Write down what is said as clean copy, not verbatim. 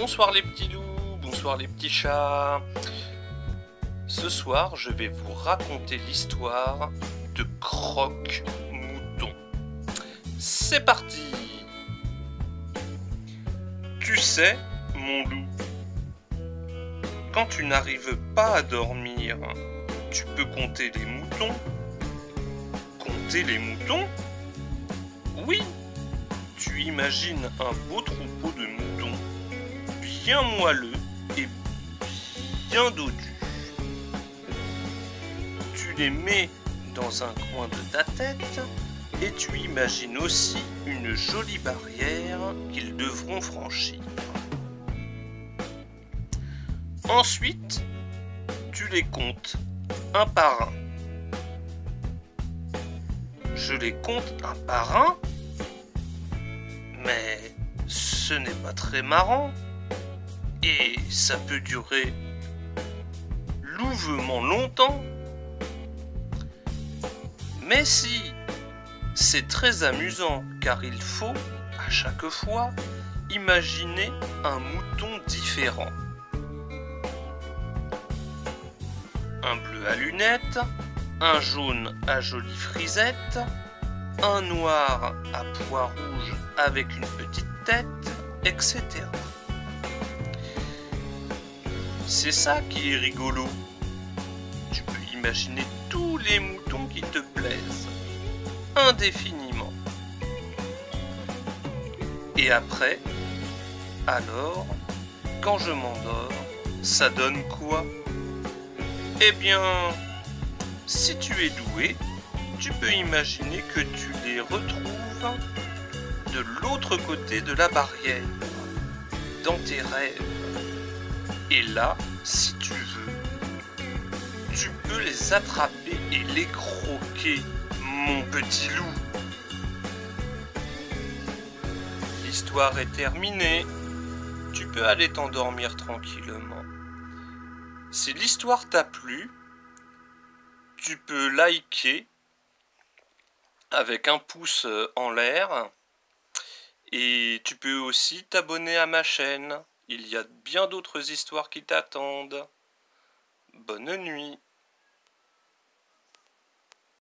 Bonsoir les petits loups, bonsoir les petits chats. Ce soir, je vais vous raconter l'histoire de Croque-Mouton. C'est parti! Tu sais, mon loup, quand tu n'arrives pas à dormir, tu peux compter les moutons. Compter les moutons? Oui! Tu imagines un beau troupeau de moutons, bien moelleux et bien dodus. Tu les mets dans un coin de ta tête et tu imagines aussi une jolie barrière qu'ils devront franchir. Ensuite, tu les comptes un par un. Je les compte un par un, mais ce n'est pas très marrant et ça peut durer louvement longtemps. Mais si, c'est très amusant car il faut, à chaque fois, imaginer un mouton différent. Un bleu à lunettes, un jaune à jolie frisette, un noir à pois rouge avec une petite tête, etc. C'est ça qui est rigolo. Tu peux imaginer tous les moutons qui te plaisent, indéfiniment. Et après, alors, quand je m'endors, ça donne quoi? Eh bien, si tu es doué, tu peux imaginer que tu les retrouves de l'autre côté de la barrière, dans tes rêves. Et là, si tu veux, tu peux les attraper et les croquer, mon petit loup. L'histoire est terminée. Tu peux aller t'endormir tranquillement. Si l'histoire t'a plu, tu peux liker avec un pouce en l'air et tu peux aussi t'abonner à ma chaîne. Il y a bien d'autres histoires qui t'attendent. Bonne nuit.